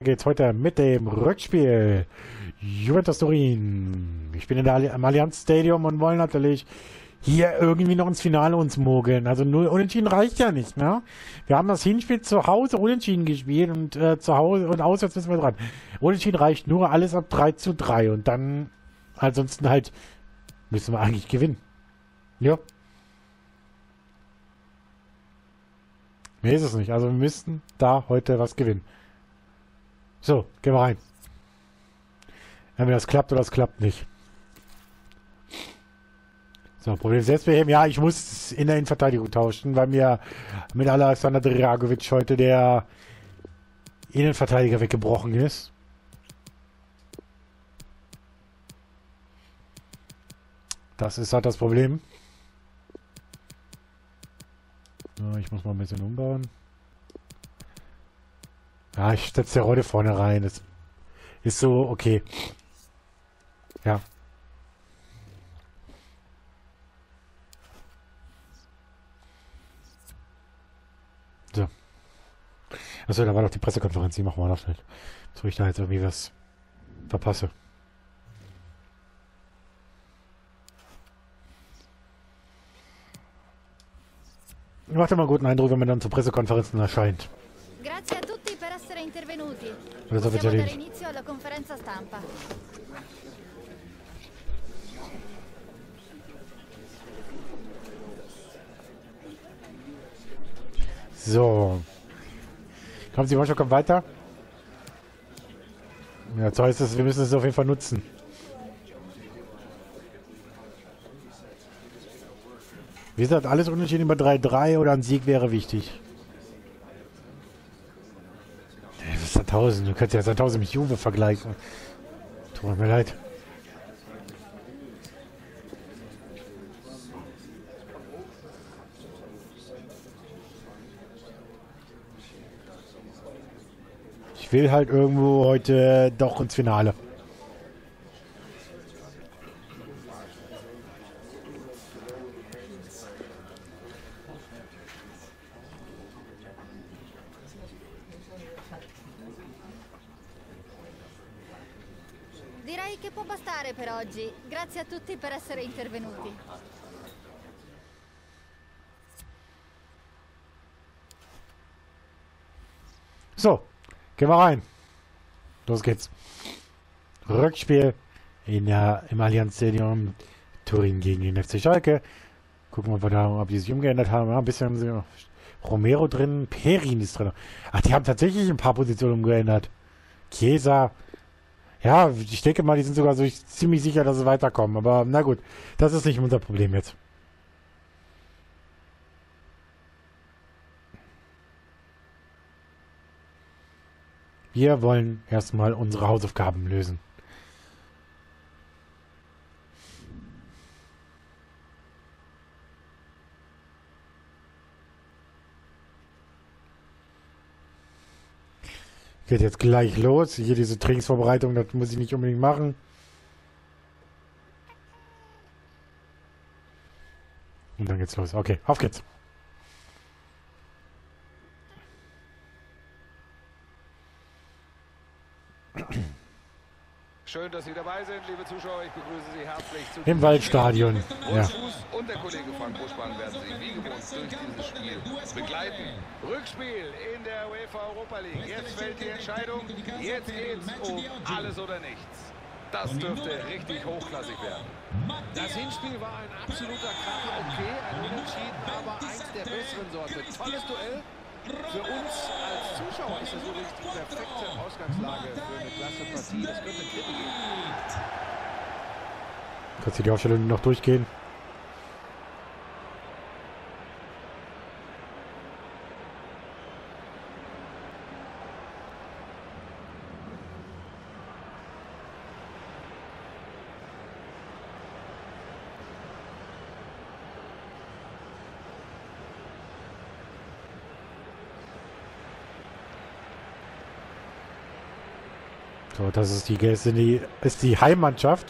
geht's heute mit dem Rückspiel. Juventus Turin. Ich bin im Allianz Stadium und wollen natürlich hier irgendwie noch ins Finale uns mogeln. Also nur Unentschieden reicht ja nicht, ne? Wir haben das Hinspiel zu Hause Unentschieden gespielt und zu Hause und auswärts müssen wir dran. Unentschieden reicht nur alles ab 3:3 und dann ansonsten halt müssen wir eigentlich gewinnen. Ja. Mehr ist es nicht. Also wir müssten da heute was gewinnen. So, gehen wir rein. Entweder das klappt oder das klappt nicht. So, Problem Selbstbeheben. Ja, ich muss in der Innenverteidigung tauschen, weil mir mit Alexander Dragovic heute der Innenverteidiger weggebrochen ist. Das ist halt das Problem. So, ich muss mal ein bisschen umbauen. Ja, ich setze der Rolle vorne rein. Das ist so okay. Ja. So. Achso, da war doch die Pressekonferenz. Die machen wir noch schnell. Bevor ich da jetzt irgendwie was verpasse. Macht immer einen guten Eindruck, wenn man dann zu Pressekonferenzen erscheint. Grazie a tutti per essere intervenuti. Possiamo dare inizio alla conferenza stampa. So. Kommt die Mannschaft, kommt weiter. Ja, so heißt es, wir müssen es auf jeden Fall nutzen. Wie gesagt, alles unentschieden über 3:3 oder ein Sieg wäre wichtig. Das ist 1000. Du könntest ja 1000 mit Juve vergleichen. Tut mir leid. Ich will halt irgendwo heute doch ins Finale. Direi che può bastare per oggi. Grazie a tutti per essere intervenuti. So, gehen wir rein. Los geht's. Rückspiel im Allianz Stadium. Turin gegen den FC Schalke. Gucken wir mal, ob die sich umgeändert haben. Ja, ein bisschen so Romero drin. Perin ist drin. Ach, die haben tatsächlich ein paar Positionen umgeändert. Chiesa. Ja, ich denke mal, die sind sogar so ziemlich sicher, dass sie weiterkommen. Aber na gut, das ist nicht unser Problem jetzt. Wir wollen erstmal unsere Hausaufgaben lösen. Geht jetzt gleich los. Hier diese Trainingsvorbereitung, das muss ich nicht unbedingt machen. Und dann geht's los. Okay, auf geht's. Schön, dass Sie dabei sind, liebe Zuschauer. Ich begrüße Sie herzlich zu im Waldstadion. Ja. Fuß und der Kollege Frank Buschmann werden Sie wie gewohnt durch dieses Spiel begleiten. Rückspiel in der UEFA Europa League. Jetzt fällt die Entscheidung. Jetzt geht's um alles oder nichts. Das dürfte richtig hochklassig werden. Das Hinspiel war ein absoluter Kracher. Okay, ein Unentschieden, aber eins der besseren Sorte. Tolles Duell. Für uns als Zuschauer ist das so die perfekte Ausgangslage für eine klasse Partie. Das könnte ein Titel geben. Kannst du die Aufstellung noch durchgehen? So, das ist die Heimmannschaft.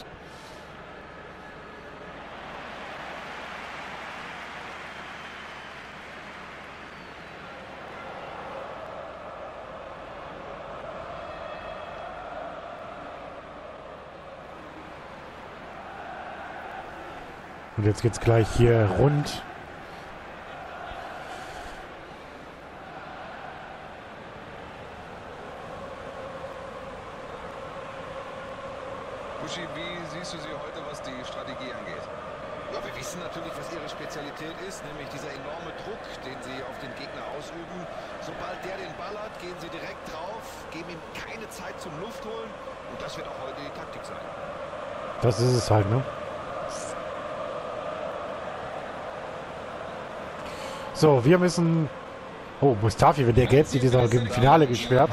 Und jetzt geht's gleich hier rund. Buschi, wie siehst du sie heute, was die Strategie angeht? Ja, wir wissen natürlich, was ihre Spezialität ist, nämlich dieser enorme Druck, den sie auf den Gegner ausüben. Sobald der den Ball hat, gehen sie direkt drauf, geben ihm keine Zeit zum Luft holen und das wird auch heute die Taktik sein. Das ist es halt, ne? So, wir müssen... Oh, Mustafi, wenn der gelb sieht, ist er im Finale gesperrt.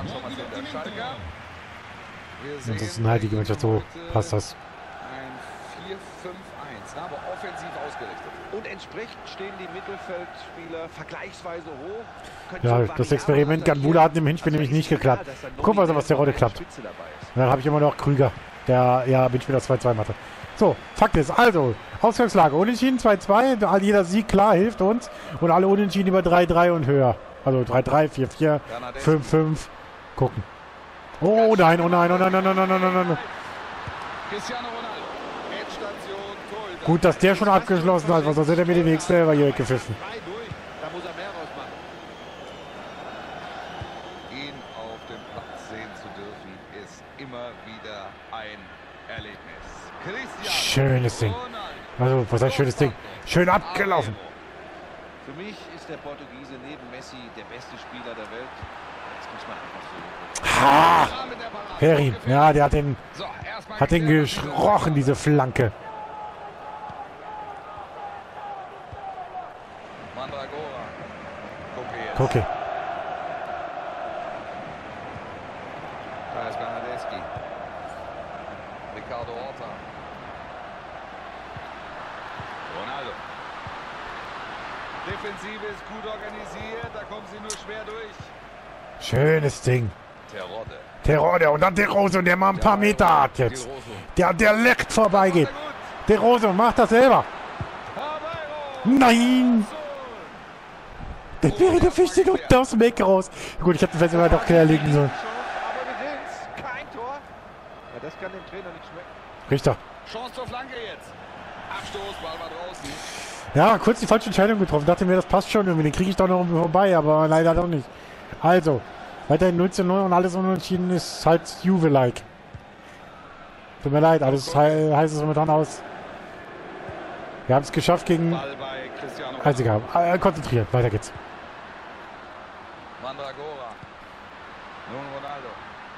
Das ist eine heilige Mannschaft, so passt das. Ein 4-5-1, aber offensiv ausgerichtet. Und entsprechend stehen die Mittelfeldspieler vergleichsweise hoch. Ja, das Experiment Gambula hat im Hinspiel nämlich nicht geklappt. Guck mal, was der Rolle klappt. Und dann habe ich immer noch Krüger, der ja Mitspieler 2-2 machte. So, Fakt ist, also, Ausgangslage, Unentschieden 2-2, jeder Sieg, klar, hilft uns. Und alle Unentschieden über 3-3 und höher. Also 3-3, 4-4, 5-5, gucken. Oh nein, oh nein, oh nein, oh nein, oh nein, oh nein, oh nein. Cristiano Ronaldo, Endstation, Torhüter. Gut, dass der schon abgeschlossen hat, sonst hätte er mir den Weg selber hier weggepfiffen. Da muss er mehr rausmachen. Ihn auf dem Platz sehen zu dürfen, ist immer wieder ein Erlebnis. Cristiano Schönes Ding. Ronaldo. Also, was heißt schönes Ding? Schön abgelaufen. Für mich ist der Portugiese neben Messi der beste Spieler der Welt. Das muss man einfach so. Ha! Perin, ja, der hat den So, erstmal Hat den gerochen, diese Flanke. Mandragora. Gucke jetzt. Okay. Da ist Bernadeschi. Ricardo Horta. Ronaldo. Defensive ist gut organisiert, da kommen sie nur schwer durch. Schönes Ding. Terodde. Terror, und dann der Rose und der mal ein paar Meter hat jetzt. Der leckt vorbeigeht. Der Rose macht das selber. Nein! Der Peri, der fischt den unten aus dem Eck raus. Gut, ich hätte den Fest immer doch quer legen sollen. Aber wir sehen's. Kein Tor. Ja, das kann dem Trainer nicht schmecken. Richter. Chance zur Flanke jetzt. Abstoß, Ball war draußen. Ja, kurz die falsche Entscheidung getroffen. Dachte mir, das passt schon irgendwie. Den kriege ich doch noch vorbei, aber leider doch nicht. Also, weiterhin 0:0 und alles unentschieden ist halt Juve-like. Tut mir leid, alles heißt es momentan aus. Wir haben es geschafft gegen... Ball bei Cristiano Also egal, konzentriert, weiter geht's. Mandragora. Nun Ronaldo.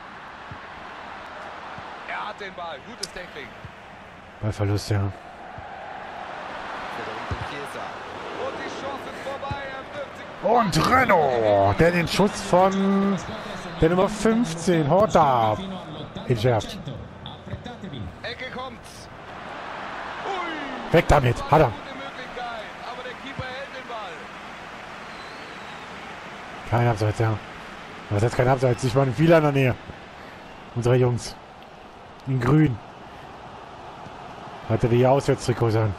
Er hat den Ball. Gutes Tackling. Ballverlust, ja. Und die Chance ist vorbei. Er wirft sich. Und Renault, der den Schuss von der Nummer 15, Horta, entschärft. Ecke kommt's. Ui. Weg damit, hat er. Gute Möglichkeit, aber der Keeper hält den Ball. Kein Abseits, ja. Was heißt kein Abseits? Ich war in vieler in der Nähe. Unsere Jungs. In grün. Hatte die Auswärtstrikots an.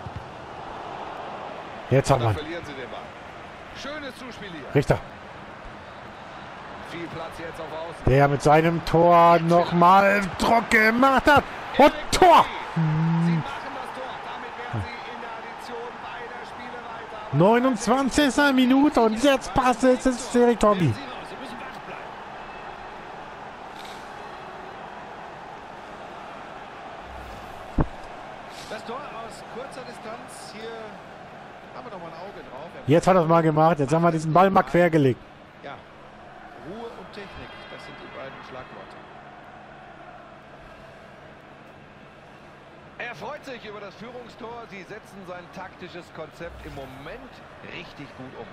Jetzt haben Dann wir. verlieren sie den Ball. Schönes Zuspiel hier. Richter. Viel Platz jetzt auf Außen. Der mit seinem Tor nochmal Druck gemacht hat. Und Tor! Sie machen das Tor. Damit werden sie in der Addition beider Spiele weiter. 29. Minute und jetzt passt es ins Erik Tommy. Sie müssen wach bleiben. Das Tor aus kurzer Distanz. Hier haben wir noch mal ein Auge drauf. Jetzt hat er es mal gemacht. Jetzt haben wir diesen Ball mal quergelegt. Ja, Ruhe und Technik, das sind die beiden Schlagworte. Er freut sich über das Führungstor. Sie setzen sein taktisches Konzept im Moment richtig gut um.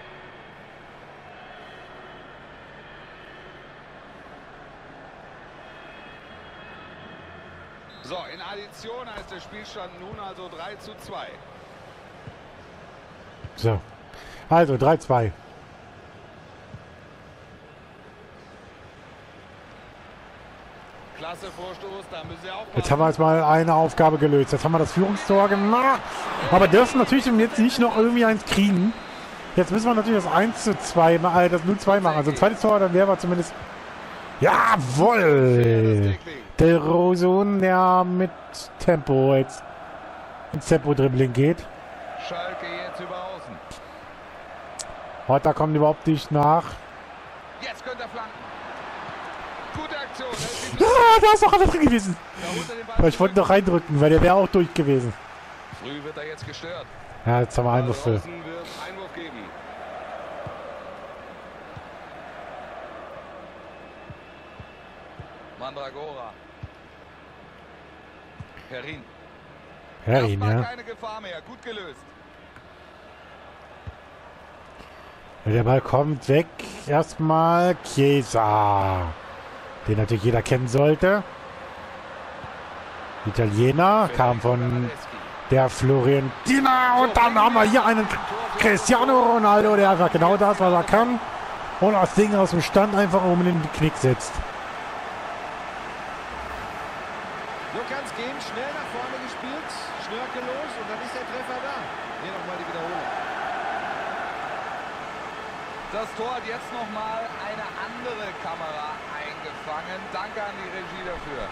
So, in Addition heißt der Spielstand nun also 3:2. So. Also 3:2. Klasse Vorstoß, da müssen sie aufpassen. Jetzt haben wir jetzt mal eine Aufgabe gelöst. Jetzt haben wir das Führungstor gemacht. Aber dürfen natürlich jetzt nicht noch irgendwie eins kriegen. Jetzt müssen wir natürlich das 1:2, das 0:2 machen. Also ein zweites Tor, dann wären wir zumindest... Jawohl! Der Rosun, der mit Tempo jetzt ins Tempo-Dribbling geht. Schalke jetzt über außen. Heute kommt überhaupt nicht nach. Jetzt könnte er flanken. Gute Aktion. Da ist doch einer drin gewesen. Da holt er den Ball Aber ich wollte zurück. noch reindrücken, weil der wäre auch durch gewesen. Früh wird er jetzt gestört. Ja, jetzt haben wir Einwurf für. Draußen wird Einwurf geben. Mandragora. Perin. Herrin, Erstmal ja. keine Gefahr mehr. Gut gelöst. Der Ball kommt weg. Erstmal Chiesa. Den natürlich jeder kennen sollte. Italiener, kam von Bernardeschi. der Florentina. Und dann haben wir hier einen Cristiano Ronaldo, der einfach genau das, was er kann. Und das Ding aus dem Stand einfach um den Knick setzt. So kann es gehen. Schnell nach vorne gespielt. Schnörkellos. Und dann ist der Treffer da. Hier nochmal die Wiederholung. Das Tor hat jetzt nochmal eine andere Kamera eingefangen. Danke an die Regie dafür.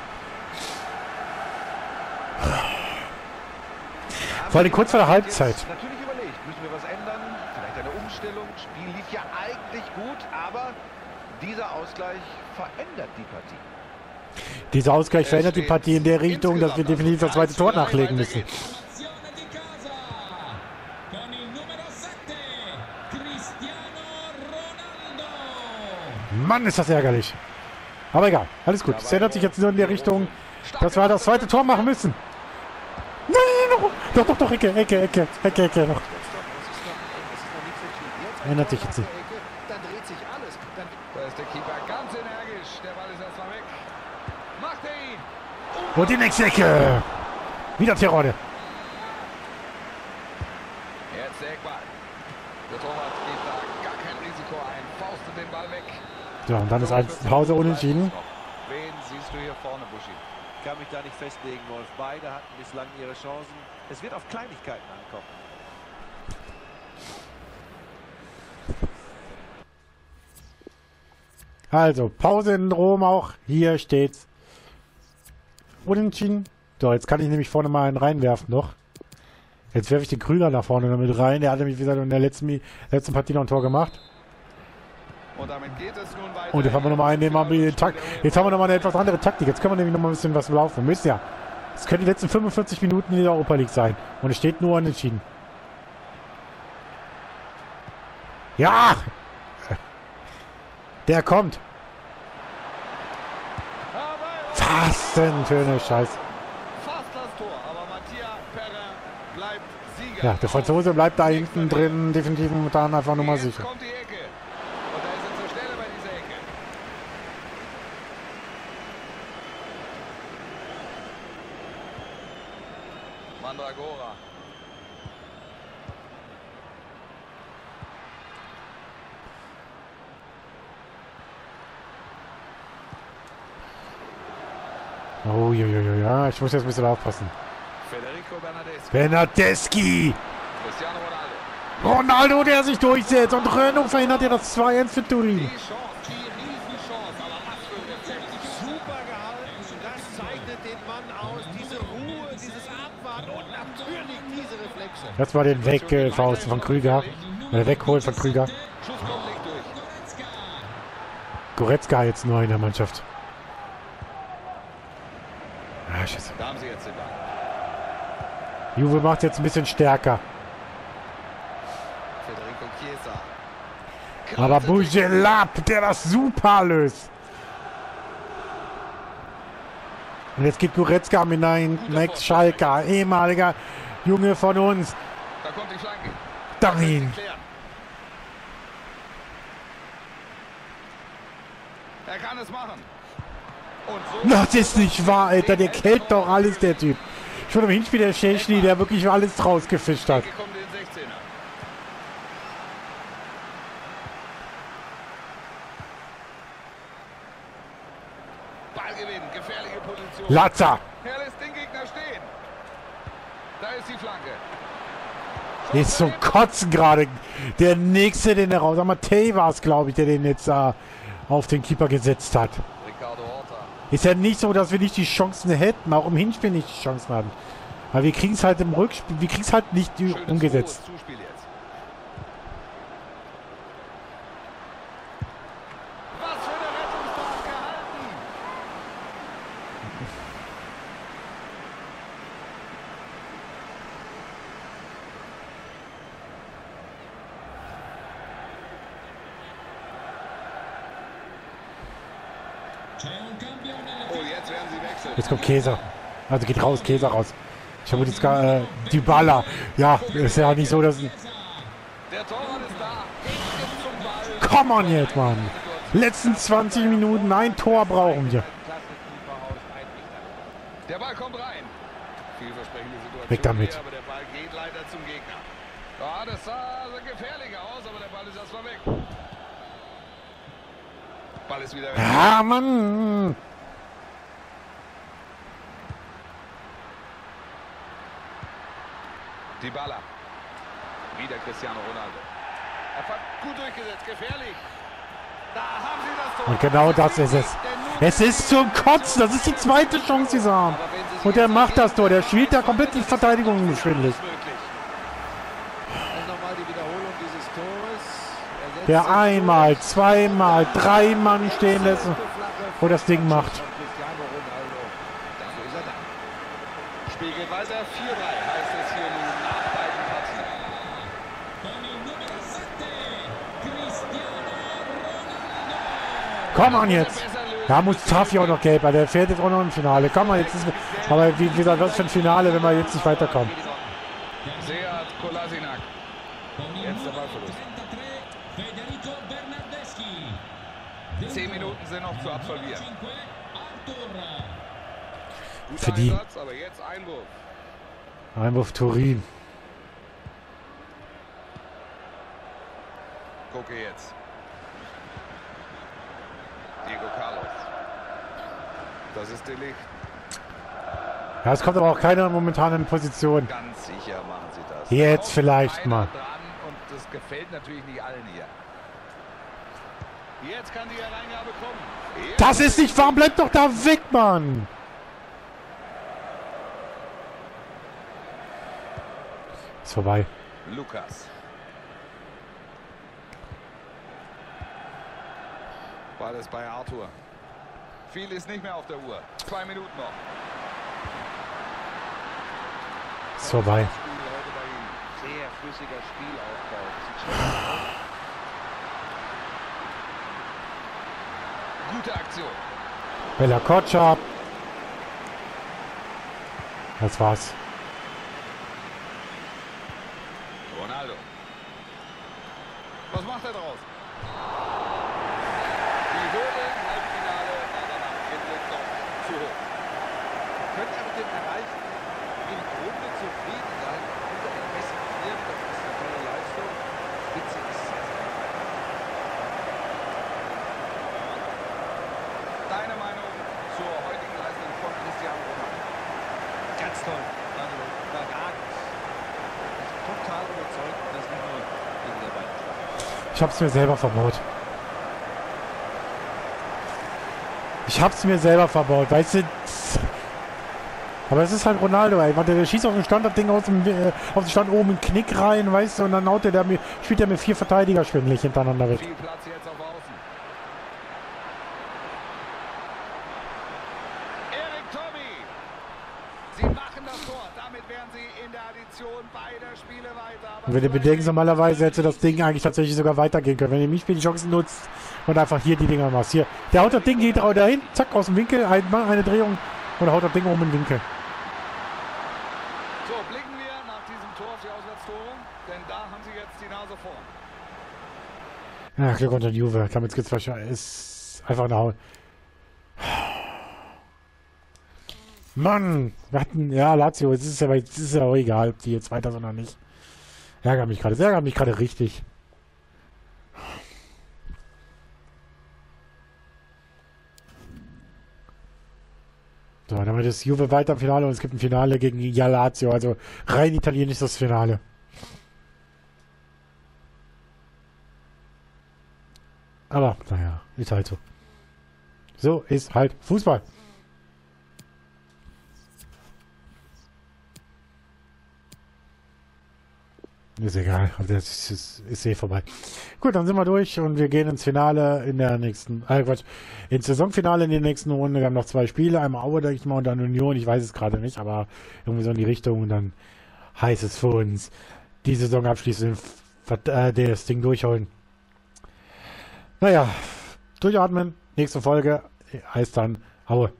Vor allem kurz vor der Halbzeit. Natürlich überlegt, müssen wir was ändern? Vielleicht eine Umstellung. Spiel lief ja eigentlich gut, aber dieser Ausgleich verändert die Partie. Dieser Ausgleich verändert die Partie in der Richtung, dass wir definitiv das zweite Tor nachlegen müssen. Azione di casa con il numero 7 Cristiano Ronaldo. Mann, ist das ärgerlich. Aber egal, alles gut. Es ändert sich jetzt nur in der Richtung, dass wir das zweite Tor machen müssen. Nein, doch, Ecke noch. Das ist noch nichts entschieden. Jetzt Ändert sich jetzt nicht. Dann dreht sich alles. Dann Da ist der Keeper ganz energisch. Der Ball ist erstmal weg. Macht er ihn. Und die nächste Ecke. Wieder Tirone. Jetzt der Eckball. Der Torwart geht da gar kein Risiko ein. Faustet den Ball weg. So, und dann ist 1 Pause unentschieden. Wen siehst du hier vorne, Buschi? Ich kann mich da nicht festlegen, Wolf. Beide hatten bislang ihre Chancen. Es wird auf Kleinigkeiten ankommen. Also, Pause in Rom auch. Hier steht's. Unentschieden. So, jetzt kann ich nämlich vorne mal einen reinwerfen noch. Jetzt werfe ich den Krüger da vorne noch mit rein. Der hat nämlich, wie gesagt, in der letzten Partie noch ein Tor gemacht. Und damit geht es nun weiter. Und jetzt haben wir nochmal einen, jetzt haben wir nochmal eine etwas andere Taktik. Jetzt können wir nämlich nochmal ein bisschen was laufen. Wir müssen ja. Es können die letzten 45 Minuten in der Europa League sein. Und es steht nur unentschieden. Ja! Der kommt. Was denn für eine Scheiße. Fast das Tor, aber Mattia Perrin bleibt Sieger. Ja, der Franzose bleibt da hinten drin, definitiv momentan einfach nur mal Jetzt sicher. kommt die Ecke. Und da ist er zur Stelle bei dieser Ecke. Mandragora. Oh, ja, ich muss jetzt ein bisschen aufpassen. Federico Bernardeschi. Bernardeschi! Cristiano Ronaldo. Ronaldo, der sich durchsetzt und Renault verhindert ja das 2-1 für Turin. Die Chance, die Riesenchance, aber was für ein Effekt. Super gehalten. Das zeichnet den Mann aus. Diese Ruhe, dieses Abwarten und natürlich diese Reflexe. Das war den Wegfaust von Krüger. Oder Wegholen von Krüger. Schuss kommt nicht durch. Goretzka jetzt neu in der Mannschaft. Ah, Scheiße. Da haben sie jetzt den Ball. Juve macht jetzt ein bisschen stärker. Federico Chiesa. Aber Bujelab, der das super löst. Und jetzt geht Goretzka mit hinten. Ex-Schalker, ehemaliger Junge von uns. Da kommt die Flanke. Dahin. Er kann es machen. Und so Das ist nicht wahr, Alter. Der kennt doch alles, der Typ. Schon im Hinspiel der Szczęsny, der wirklich alles rausgefischt hat. Ecke kommt in den 16er. Ballgewinn, gefährliche Position. Latza. Er lässt den Gegner stehen. Da ist die Flanke. Der ist zum Kotzen gerade. Der nächste, den er raus. Matej war es, glaube ich, der den jetzt auf den Keeper gesetzt hat. Ricardo Horta. Ist ja nicht so, dass wir nicht die Chancen hätten. Auch im Hinspiel nicht die Chancen hatten. Aber wir kriegen es halt im Rückspiel, wir kriegen es halt nicht Schönes umgesetzt. hohes Zuspiel jetzt. Was für eine Rettungsfahrt gehalten. C'è un cambio nelle Oh, jetzt werden sie wechseln. Jetzt kommt Käser. Also geht raus, Käser raus. Ich habe jetzt gar Dybala. Ja, ist ja nicht so, dass... Der Torwart ist da. Geht jetzt zum Ball. Komm on jetzt, Mann. Letzten 20 Minuten, ein Tor brauchen wir. Der Ball kommt rein. Vielversprechende Situation. Weg damit. Hier, aber der Ball geht leider zum Gegner. Ja, das sah gefährlich aus, aber der Ball ist erstmal weg. Ball ist wieder weg. Ja, Mann. Dybala. Wieder Cristiano Ronaldo. Er hat gut durchgesetzt, gefährlich. Da haben sie das Tor. Und genau das ist es. Es ist zum Kotzen. Das ist die zweite Chance, die sie haben. Und der macht das Tor. Der spielt da komplett die Verteidigung geschwindelig. Nochmal die Wiederholung dieses Tores. Der einmal, zweimal, dreimal stehen lässt, wo das Ding macht. Cristiano Ronaldo. Dafür ist er da. Spiel geht weiter. 4-3 heißt es hier nun nach beiden Partien. con il numero 7 Cristiano Ronaldo. Komm on jetzt. Da muss Trafi auch noch gelb, weil der fährt jetzt auch noch im Finale. Komm mal, jetzt ist, aber wie gesagt, was für ein Finale, wenn wir jetzt nicht weiterkommen. Seat Kolasinac. Con il Jetzt der numero Ballverlust. 33 Federico Bernardeschi. 10 Minuten sind noch zu absolvieren. 5 Arthur. Guter Für die- Einsatz, aber jetzt Einwurf. Einwurf Turin. Gucke jetzt. Diego Carlos. Das ist De Ligt. Ja, es kommt aber auch keiner momentan in Position. Ganz sicher machen sie das. Jetzt Kommt vielleicht einer mal. Dran und das gefällt natürlich nicht allen hier. Jetzt kann die Hereingabe kommen. Jetzt Das ist nicht wahr, bleib doch da weg, Mann! Ist vorbei. Lukas. Ball ist bei Arthur. Viel ist nicht mehr auf der Uhr. 2 Minuten noch. Ist vorbei. Spiel heute bei ihm. Sehr flüssiger Spielaufbau. Sieht schön aus. Gute Aktion. Bella Kotschap. Das war's. Ronaldo. Was macht er draus? Die Hürde im Halbfinale war dann am Ende doch zu hoch. Könnte er mit dem Erreichten im Grunde zufrieden sein. Unter den besten Vier, das ist eine tolle Leistung. Spitze ist sehr, sehr gut. Deine Meinung zur heutigen Leistung von Cristiano Ronaldo? Ganz toll. Also überragend. Ich bin total überzeugt, dass nicht nur wegen der beiden. Ich hab's mir selber verbaut. Ich hab's mir selber verbaut, weißt du? Aber es ist halt Ronaldo, ey. Der schießt auf den Standardding aus dem auf den Stand oben einen Knick rein, weißt du? Und dann haut spielt er mit 4 Verteidiger schwindelig hintereinander weg. Viel Platz jetzt auf Außen. Erik Tommy. Sie machen das Tor. Damit wären sie in der Addition beider Spiele weiter. Aber Und wenn ihr bedenkt, normalerweise hätte das Ding eigentlich tatsächlich sogar weitergehen können. Wenn ihr mich für die Chancen nutzt und einfach hier die Dinger machst. Hier, der haut das Ding, geht auch dahin, zack, aus dem Winkel, eine Drehung und haut das Ding oben in den Winkel. So, blicken wir nach diesem Tor auf die Auswärtstore, denn da haben sie jetzt die Nase vorn. Ja, Glück unter Juve. Damit geht's wahrscheinlich. Ist einfach eine Haut. Mann! Wir hatten. Ja, Lazio, es ist ja auch egal, ob die jetzt weiter sind oder nicht. Ärgert mich gerade richtig. So, damit ist Juve weiter im Finale und es gibt ein Finale gegen Lazio. Also rein italienisch das Finale. Aber, naja, ist halt so. So ist halt Fußball. Ist egal, das ist eh vorbei. Gut, dann sind wir durch und wir gehen ins Finale in der nächsten, Quatsch, ins Saisonfinale in der nächsten Runde. Wir haben noch 2 Spiele, einmal Aue, denke ich mal, und dann Union, ich weiß es gerade nicht, aber irgendwie so in die Richtung und dann heißt es für uns, die Saison abschließen, das Ding durchholen. Naja, durchatmen, nächste Folge heißt dann Aue.